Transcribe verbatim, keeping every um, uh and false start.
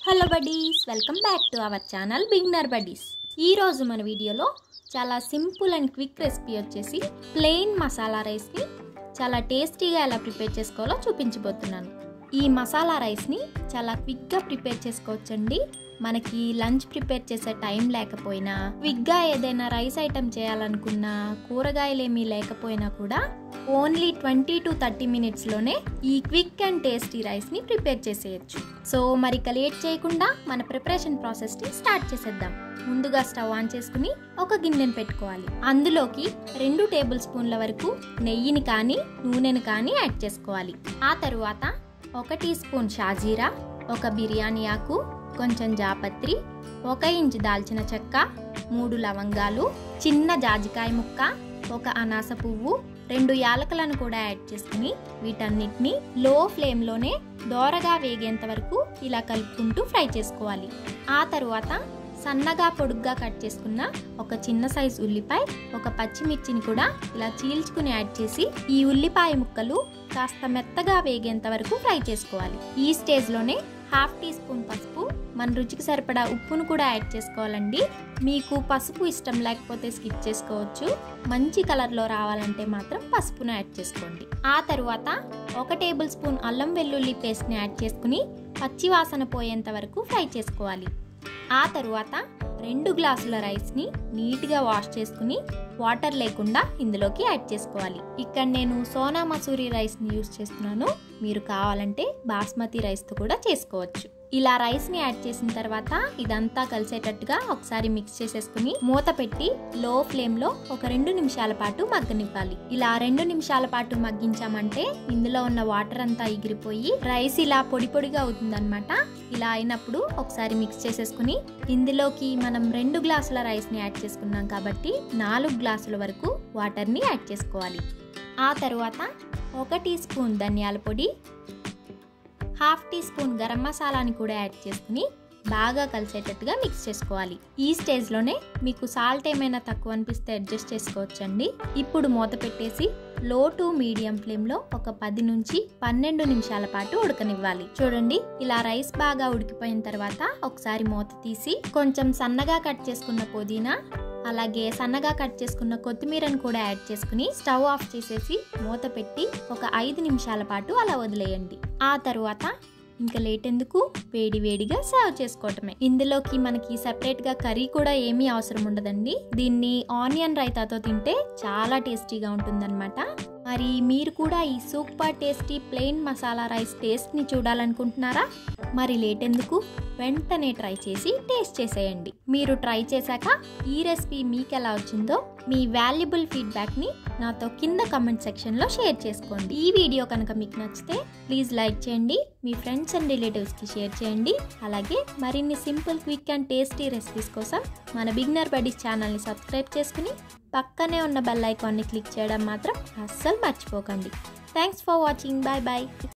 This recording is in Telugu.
Hello buddies, welcome back to our channel beginner buddies. ఈరోజు మన వీడియోలో చాలా సింపుల్ అండ్ క్విక్ రెసిపీ వచ్చేసి ప్లెయిన్ మసాలా రైస్ని చాలా టేస్టీగా ఎలా ప్రిపేర్ చేసుకోవాలో చూపించబోతున్నాను. ఈ మసాలా రైస్ని చాలా క్విక్గా ప్రిపేర్ చేసుకోవచ్చండి. మనకి లంచ్ ప్రిపేర్ చేసే టైం లేకపోయినా, క్విక్గా ఏదైనా రైస్ ఐటెం చేయాలనుకున్నా, కూరగాయలు ఏమీ లేకపోయినా కూడా ఓన్లీ ట్వంటీ టు థర్టీ మినిట్స్లోనే ఈ క్విక్ అండ్ టేస్టీ రైస్ని ప్రిపేర్ చేసేయచ్చు. సో మరి ఇక లేట్ చేయకుండా మన ప్రిపరేషన్ ప్రాసెస్ని స్టార్ట్ చేసేద్దాం. ముందుగా స్టవ్ ఆన్ చేసుకుని ఒక గిన్నెను పెట్టుకోవాలి. అందులోకి రెండు టేబుల్ స్పూన్ల వరకు నెయ్యిని కానీ నూనెను కానీ యాడ్ చేసుకోవాలి. ఆ తరువాత ఒక టీ స్పూన్ షాజీరా, ఒక బిర్యానీ ఆకు, కొంచెం జాపత్రి, ఒక ఇంచు దాల్చిన చెక్క, మూడు లవంగాలు, చిన్న జాజికాయ ముక్క, ఒక అనాస పువ్వు, రెండు యాలకులను కూడా యాడ్ చేసుకుని వీటన్నిటిని లో ఫ్లేమ్లోనే దోరగా వేగేంత వరకు ఇలా కలుపుకుంటూ ఫ్రై చేసుకోవాలి. ఆ తరువాత సన్నగా పొడుగ్గా కట్ చేసుకున్న ఒక చిన్న సైజు ఉల్లిపాయ, ఒక పచ్చిమిర్చిని కూడా ఇలా చీల్చుకుని యాడ్ చేసి ఈ ఉల్లిపాయ ముక్కలు కాస్త మెత్తగా వేగేంత వరకు ఫ్రై చేసుకోవాలి. ఈ స్టేజ్లోనే హాఫ్ టీ స్పూన్ పసుపు, మన రుచికి సరిపడా ఉప్పును కూడా యాడ్ చేసుకోవాలండి. మీకు పసుపు ఇష్టం లేకపోతే స్కిప్ చేసుకోవచ్చు. మంచి కలర్లో రావాలంటే మాత్రం పసుపును యాడ్ చేసుకోండి. ఆ తరువాత ఒక టేబుల్ స్పూన్ అల్లం వెల్లుల్లి పేస్ట్ని యాడ్ చేసుకుని పచ్చి వాసన పోయేంత వరకు ఫ్రై చేసుకోవాలి. ఆ తరువాత రెండు గ్లాసుల రైస్ని నీట్గా వాష్ చేసుకుని వాటర్ లేకుండా ఇందులోకి యాడ్ చేసుకోవాలి. ఇక్కడ నేను సోనా మసూరి రైస్ని యూస్ చేస్తున్నాను. మీరు కావాలంటే బాస్మతి రైస్తో కూడా చేసుకోవచ్చు. ఇలా రైస్ని యాడ్ చేసిన తర్వాత ఇదంతా కలిసేటట్టుగా ఒకసారి మిక్స్ చేసేసుకుని మూత పెట్టి లో ఫ్లేమ్లో ఒక రెండు నిమిషాల పాటు మగ్గనివ్వాలి. ఇలా రెండు నిమిషాల పాటు మగ్గించామంటే ఇందులో ఉన్న వాటర్ అంతా ఎగిరిపోయి రైస్ ఇలా పొడి పొడిగా అవుతుందన్నమాట. ఇలా అయినప్పుడు ఒకసారి మిక్స్ చేసేసుకుని ఇందులోకి మనం రెండు గ్లాసుల రైస్ని యాడ్ చేసుకున్నాం కాబట్టి నాలుగు గ్లాసుల వరకు వాటర్ని యాడ్ చేసుకోవాలి. ఆ తరువాత ఒక టీ స్పూన్ ధనియాల పొడి, హాఫ్ టీ స్పూన్ గరం మసాలాని కూడా యాడ్ చేసుకుని బాగా కలిసేటట్టుగా మిక్స్ చేసుకోవాలి. ఈ స్టేజ్లోనే మీకు సాల్ట్ ఏమైనా తక్కువ అనిపిస్తే అడ్జస్ట్ చేసుకోవచ్చండి. ఇప్పుడు మూత పెట్టేసి లో టు మీడియం ఫ్లేమ్లో ఒక పది నుంచి పన్నెండు నిమిషాల పాటు ఉడకనివ్వాలి. చూడండి, ఇలా రైస్ బాగా ఉడికిపోయిన తర్వాత ఒకసారి మూత తీసి కొంచెం సన్నగా కట్ చేసుకున్న పుదీనా, అలాగే సన్నగా కట్ చేసుకున్న కొత్తిమీరను కూడా యాడ్ చేసుకుని స్టవ్ ఆఫ్ చేసేసి మూత పెట్టి ఒక ఐదు నిమిషాల పాటు అలా వదిలేయండి. ఆ తరువాత ఇంకా లేట్ ఎందుకు, వేడి వేడిగా సర్వ్ చేసుకోవటమే. ఇందులోకి మనకి సెపరేట్గా కర్రీ కూడా ఏమీ అవసరం ఉండదండి. దీన్ని ఆనియన్ రైతాతో తింటే చాలా టేస్టీగా ఉంటుందన్నమాట. మరి మీరు కూడా ఈ super tasty plain masala rice టేస్ట్ని చూడాలనుకుంటున్నారా? మరి లేట్ ఎందుకు, వెంటనే ట్రై చేసి టేస్ట్ చేసేయండి. మీరు ట్రై చేశాక ఈ రెసిపీ మీకు ఎలా వచ్చిందో మీ వాల్యుబుల్ ఫీడ్బ్యాక్ని నాతో కింద కమెంట్ సెక్షన్లో షేర్ చేసుకోండి. ఈ వీడియో కనుక మీకు నచ్చితే ప్లీజ్ లైక్ చేయండి, మీ ఫ్రెండ్స్ అండ్ రిలేటివ్స్కి షేర్ చేయండి. అలాగే మరిన్ని simple, quick and tasty recipes కోసం మన బిగినర్ బడ్డీస్ ఛానల్ని సబ్స్క్రైబ్ చేసుకుని పక్కనే ఉన్న బెల్ ఐకాన్ని క్లిక్ చేయడం మాత్రం అస్సలు మర్చిపోకండి. Thanks for watching. Bye bye.